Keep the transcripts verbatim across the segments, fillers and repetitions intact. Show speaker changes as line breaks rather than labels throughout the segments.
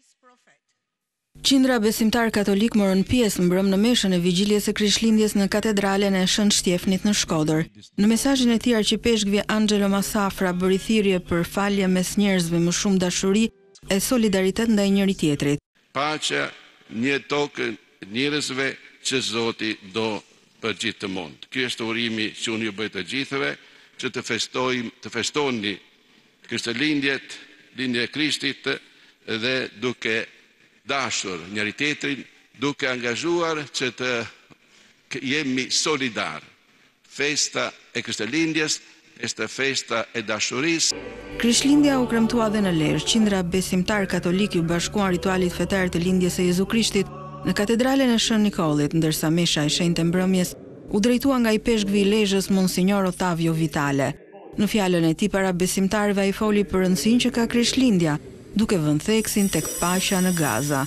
Qindra besimtar katolik morën pjesë mbrëm në meshën e vigjiljes së Krishtlindjes në katedralen e Shën Shtjefnit në Shkodër. Në mesazhin e tij arqipeshkvi Angelo Massafra bëri thirrje për falje mes njerëzve, më shumë dashuri e solidaritet ndaj njëri tjetrit.
Paqja një tokë njerëzve që Zoti do për gjithë të mund. Ky është urimi që unë ju bëj të gjithëve, që të festojmë, të festoni Krishtlindjet, lindjen e Krishtit dhe duke dashur njëri tjetrin, duke angazhuar që të jemi solidar. Festa e Krishtlindjes është festa e dashurisë.
Krishtlindja u kremtua dhe në Lezhë. Qindra besimtar katolik u bashkuan ritualit fetar të lindjes së Jezu Krishtit në katedralen e Shën Nikollit, ndërsa mesha e shenjtë mbrëmjes u drejtua nga i peshkvi i Lezhës Monsignor Ottavio Vitale. Në fjalën e tij para besimtarëve ai foli për rëndësinë që ka Krishtlindja, duke vënë theksin tek paqja në Gaza.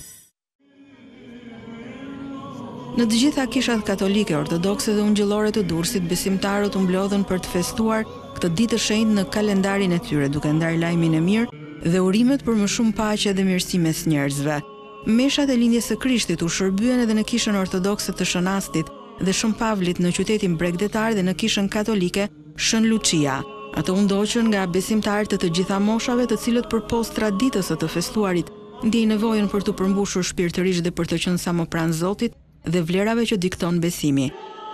Në të gjitha kishat katolike, ortodokse dhe ungjillore të Durrësit, besimtarët u mblodhen për të festuar këtë ditë të shenjtë në kalendarin e tyre, duke ndarë lajmin e mirë dhe urimet për më shumë paqe dhe mirësi mes njerëzve. Meshat e lindjes së Krishtit u shërbyen edhe në kishën ortodokse të Shënastit dhe Shën Pavlit në qytetin bregdetar dhe në kishën katolike Shën Lucia. Ato u ndoqën nga besimtarë të të gjitha moshave, të cilët përpos traditës së të festuarit ndjej nevojën për të përmbushur shpirtërisht dhe për të qenë sa më pranë Zotit dhe vlerave që dikton besimi.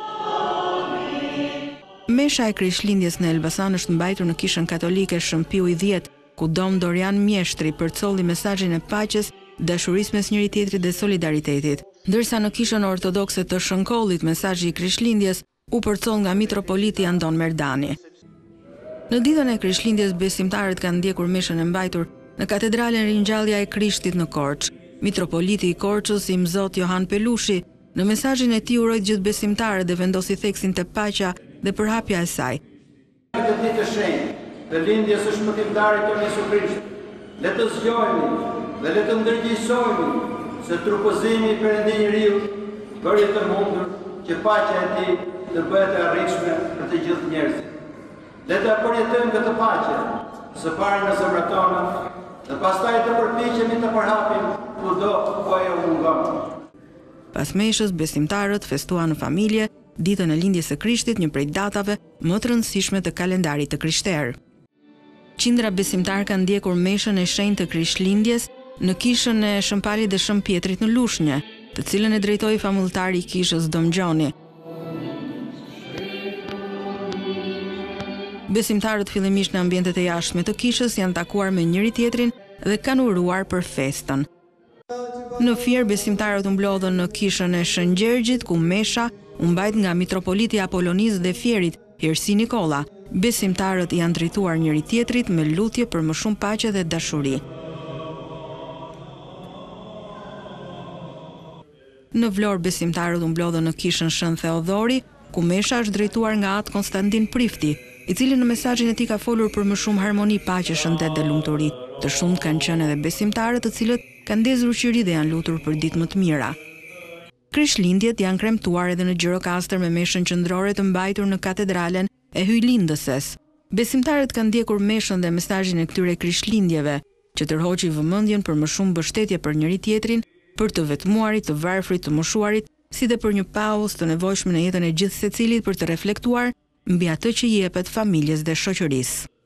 Mesha e Krishtlindjes në Elbasan është mbajtur në kishën katolike Shën Piu i dhjetë, ku Dom Dorian Mjeshtri përcolli mesazhin e paqes, dashurisë mes njëri tjetrit dhe solidaritetit, ndërsa në kishën ortodokse të Shënkollit mesazhi i Krishtlindjes u përcoll nga mitropoliti Andon Merdani. Në ditën e Krishtlindjes besimtarët kanë ndjekur meshën e mbajtur në katedralen Ringjallja e Krishtit në Korçë. Mitropoliti i Korçës, Imzot Johan Pelushi, në mesazhin e tij uroi gjithë besimtarët dhe vendosi theksin te paqja dhe përhapja e saj.
Këtë ditë të shenjtë, të lindjes së shpëtimtarit tonë Jezu Krisht, le të zgjohemi dhe le të ndërgjegjësohemi se trupëzimi i Perëndimit njeriu bëri të mundur që paqja e tij të bëhet e arritshme për të gjithë njerëzit. Le të përjetojmë këtë paqe, së pari në zemrat tona, dhe pastaj të përpiqemi të përhapim kudo ku ajo mungon.
Pas meshës, besimtarët festuan në familje ditën e lindjes së Krishtit, një prej datave më të rëndësishme të kalendarit të krishterë. Qindra besimtar kanë ndjekur meshën e shenjtë të Krishtlindjes në kishën e Shën Palit dhe Shën Pjetrit në Lushnjë, të cilën e drejtoi famultari i kishës Dom Gjoni. Besimtarët fillimisht në ambientet e jashtme të kishës janë takuar me njëri tjetrin dhe kanë uruar për festën. Në Fier, besimtarët u mblodhën në kishën e Shën Gjergjit, ku mesha u mbajt nga mitropoliti Apolonis dhe Fierit, Hirsi Nikola. Besimtarët janë drejtuar njëri tjetrit me lutje për më shumë paqe dhe dashuri. Në Vlorë, besimtarët u mblodhën në kishën Shën Theodori, ku mesha është drejtuar nga Atë Konstantin Prifti, i cili në mesazhin e tij ka folur për më shumë harmoni, paqe, shëndet dhe lumturi. Të shumt kanë qenë edhe besimtarët të cilët kanë ndezur qiri dhe janë lutur për ditë më të mira. Krishtlindjet janë kremtuar edhe në Gjirokastër me meshën qendrore të mbajtur në katedralen e Hyjlindëses. Besimtarët kanë ndjekur meshën dhe mesazhin e këtyre Krishtlindjeve, që tërhoqi vëmendjen për më shumë mbështetje për njëri tjetrin, për të vetmuarit, të varfrit, të moshuarit, si dhe për një pauzë të nevojshme në jetën e gjithë secilit për të reflektuar mbi atë që jepet familjes dhe shoqërisë.